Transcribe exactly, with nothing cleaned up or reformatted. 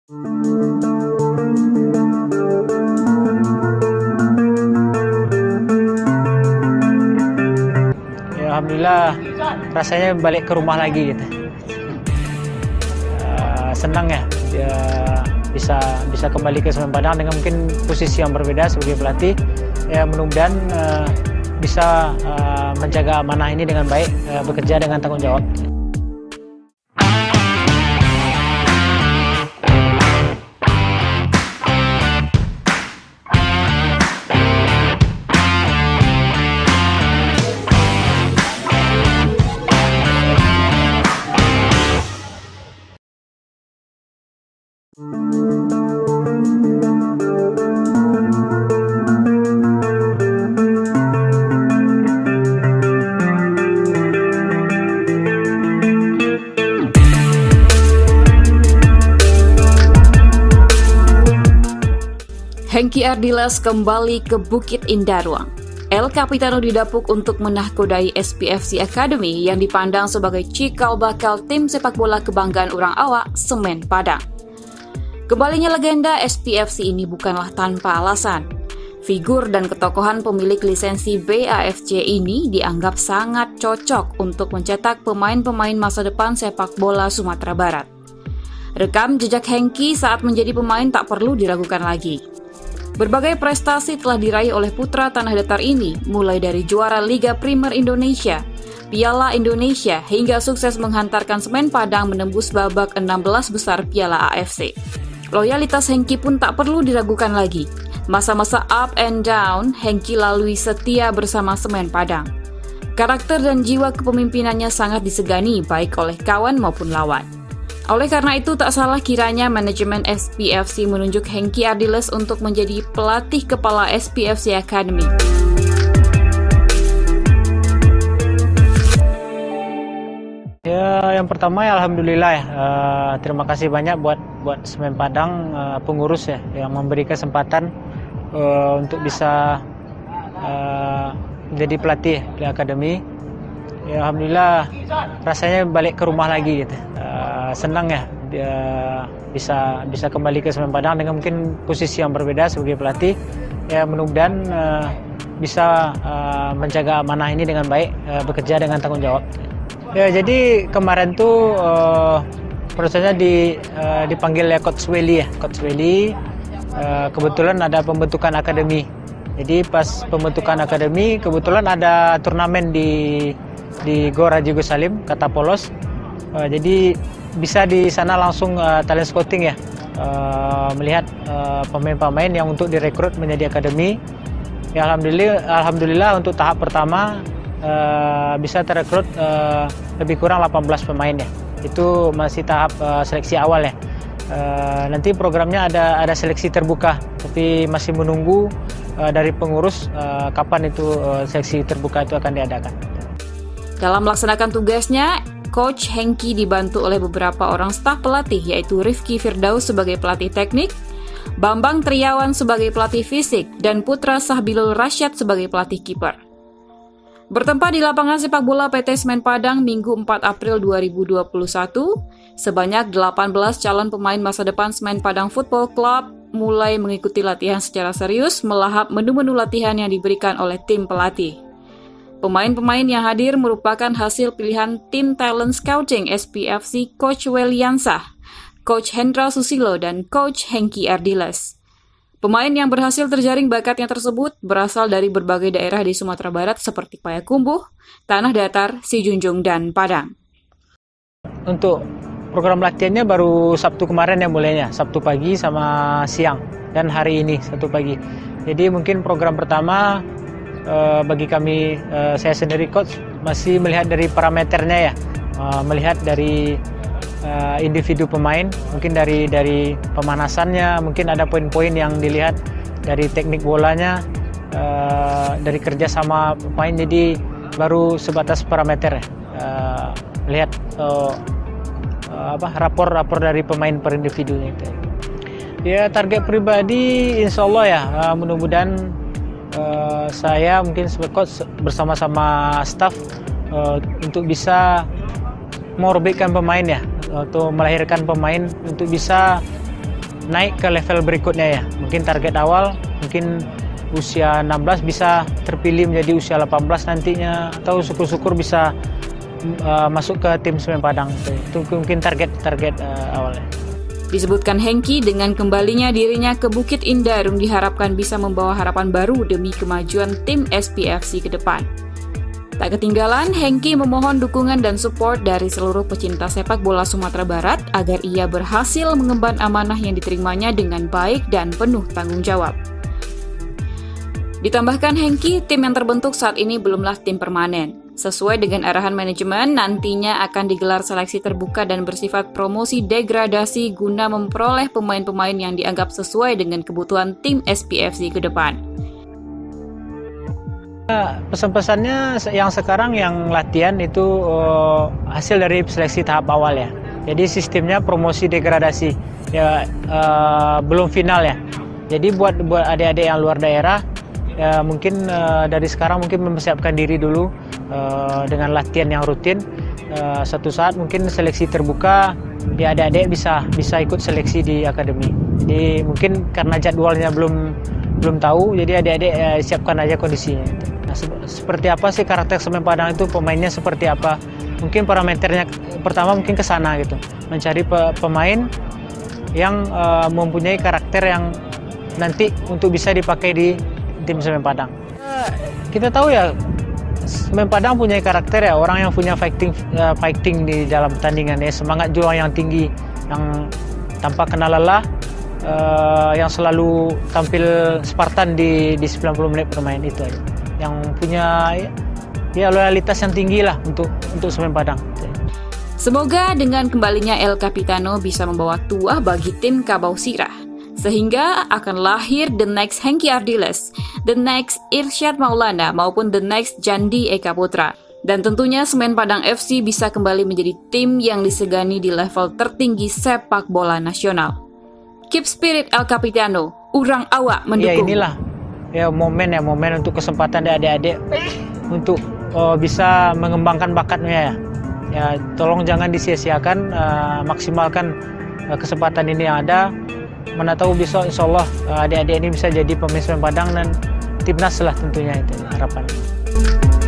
Ya, alhamdulillah rasanya balik ke rumah lagi gitu. Uh, senang ya, ya bisa bisa kembali ke Semen Padang dengan mungkin posisi yang berbeda sebagai pelatih. Ya mudah-mudahan uh, bisa uh, menjaga amanah ini dengan baik, uh, bekerja dengan tanggung jawab. Hengki Ardiles kembali ke Bukit Indarruang. El Capitano didapuk untuk menahkodai S P F C Academy yang dipandang sebagai cikal bakal tim sepak bola kebanggaan orang awak Semen Padang. Kembalinya legenda S P F C ini bukanlah tanpa alasan. Figur dan ketokohan pemilik lisensi B A F C ini dianggap sangat cocok untuk mencetak pemain-pemain masa depan sepak bola Sumatera Barat. Rekam jejak Hengki saat menjadi pemain tak perlu diragukan lagi. Berbagai prestasi telah diraih oleh putra tanah datar ini, mulai dari juara Liga Primer Indonesia, Piala Indonesia, hingga sukses menghantarkan Semen Padang menembus babak enam belas besar Piala A F C. Loyalitas Hengki pun tak perlu diragukan lagi. Masa-masa up and down, Hengki lalui setia bersama Semen Padang. Karakter dan jiwa kepemimpinannya sangat disegani baik oleh kawan maupun lawan. Oleh karena itu, tak salah kiranya manajemen S P F C menunjuk Hengki Ardiles untuk menjadi pelatih kepala S P F C Academy. Ya, yang pertama ya alhamdulillah ya. Uh, terima kasih banyak buat buat Semen Padang uh, pengurus ya yang memberi kesempatan uh, untuk bisa uh, menjadi pelatih di akademi. Ya, alhamdulillah rasanya balik ke rumah lagi gitu. Uh, senang ya dia bisa bisa kembali ke Semen Padang dengan mungkin posisi yang berbeda sebagai pelatih. Ya mudah-mudahan uh, bisa uh, menjaga amanah ini dengan baik, uh, bekerja dengan tanggung jawab. Ya jadi kemarin tuh uh, prosesnya di uh, dipanggil ya Coach Welly ya, Coach Welly. Uh, kebetulan ada pembentukan akademi. Jadi pas pembentukan akademi kebetulan ada turnamen di di Gor Haji Gus Salim, Kata Polos. Uh, jadi bisa di sana langsung uh, talent scouting ya, uh, melihat pemain-pemain uh, yang untuk direkrut menjadi akademi. Ya alhamdulillah, alhamdulillah untuk tahap pertama uh, bisa terekrut uh, lebih kurang delapan belas pemain ya. Itu masih tahap uh, seleksi awal ya. Uh, nanti programnya ada ada seleksi terbuka, tapi masih menunggu uh, dari pengurus uh, kapan itu uh, seleksi terbuka itu akan diadakan. Dalam melaksanakan tugasnya, Coach Hengki dibantu oleh beberapa orang staf pelatih, yaitu Rifki Firdaus sebagai pelatih teknik, Bambang Triawan sebagai pelatih fisik, dan Putra Sahbilul Rasyad sebagai pelatih kiper. Bertempat di lapangan sepak bola P T Semen Padang Minggu empat April dua ribu dua puluh satu, sebanyak delapan belas calon pemain masa depan Semen Padang Football Club mulai mengikuti latihan secara serius melahap menu-menu latihan yang diberikan oleh tim pelatih. Pemain-pemain yang hadir merupakan hasil pilihan tim talent scouting S P F C Coach Weliansah, Coach Hendra Susilo, dan Coach Hengki Ardiles. Pemain yang berhasil terjaring bakatnya tersebut berasal dari berbagai daerah di Sumatera Barat seperti Payakumbuh, Tanah Datar, Sijunjung, dan Padang. Untuk program latihannya baru Sabtu kemarin ya mulainya, Sabtu pagi sama siang, dan hari ini Sabtu pagi. Jadi mungkin program pertama Uh, bagi kami, uh, saya sendiri coach masih melihat dari parameternya ya, uh, melihat dari uh, individu pemain, mungkin dari dari pemanasannya, mungkin ada poin-poin yang dilihat dari teknik bolanya, uh, dari kerja sama pemain, jadi baru sebatas parameter ya, uh, melihat uh, uh, apa rapor-rapor dari pemain per individunya itu. Ya target pribadi insya Allah ya, uh, mudah-mudahan Uh, saya mungkin sebagai coach bersama-sama staff uh, untuk bisa mengorbitkan pemain ya, untuk melahirkan pemain untuk bisa naik ke level berikutnya ya. Mungkin target awal mungkin usia enam belas bisa terpilih menjadi usia delapan belas nantinya, atau syukur-syukur bisa uh, masuk ke tim Semen Padang. Itu, itu mungkin target-target uh, awalnya. Disebutkan Hengki dengan kembalinya dirinya ke Bukit Indarung diharapkan bisa membawa harapan baru demi kemajuan tim S P F C ke depan. Tak ketinggalan, Hengki memohon dukungan dan support dari seluruh pecinta sepak bola Sumatera Barat agar ia berhasil mengemban amanah yang diterimanya dengan baik dan penuh tanggung jawab. Ditambahkan Hengki, tim yang terbentuk saat ini belumlah tim permanen. Sesuai dengan arahan manajemen, nantinya akan digelar seleksi terbuka dan bersifat promosi degradasi guna memperoleh pemain-pemain yang dianggap sesuai dengan kebutuhan tim S P F C ke depan. Pesan-pesannya yang sekarang yang latihan itu uh, hasil dari seleksi tahap awal ya. Jadi sistemnya promosi degradasi ya, uh, belum final ya. Jadi buat buat adik-adik yang luar daerah ya, mungkin uh, dari sekarang mungkin mempersiapkan diri dulu uh, dengan latihan yang rutin. Uh, suatu saat mungkin seleksi terbuka, ya adik-adik bisa bisa ikut seleksi di akademi. Jadi mungkin karena jadwalnya belum belum tahu, jadi adik-adik uh, siapkan aja kondisinya. Nah, se seperti apa sih karakter Semen Padang itu, pemainnya seperti apa? Mungkin parameternya pertama mungkin ke sana gitu, mencari pe pemain yang uh, mempunyai karakter yang nanti untuk bisa dipakai di tim Semen Padang. Kita tahu ya, Semen Padang punya karakter ya, orang yang punya fighting uh, fighting di dalam pertandingan ya, semangat juang yang tinggi, yang tanpa kenal lelah, uh, yang selalu tampil Spartan di di sembilan puluh menit bermain itu aja. Yang punya ya, ya loyalitas yang tinggi lah untuk untuk Semen Padang. Semoga dengan kembalinya El Capitano bisa membawa tuah bagi tim Kabau Sirah, sehingga akan lahir the next Hengki Ardiles, the next Irsyad Maulana, maupun the next Jandi Eka Putra. Dan tentunya Semen Padang F C bisa kembali menjadi tim yang disegani di level tertinggi sepak bola nasional. Keep spirit El Capitano, urang awak mendukung. Ya inilah ya momen ya momen untuk kesempatan adik-adik untuk uh, bisa mengembangkan bakatnya ya. Ya tolong jangan disia-siakan, uh, maksimalkan uh, kesempatan ini yang ada. Mana tahu besok insya Allah adik-adik ini bisa jadi pemain Semen Padang dan timnas lah tentunya, itu harapan.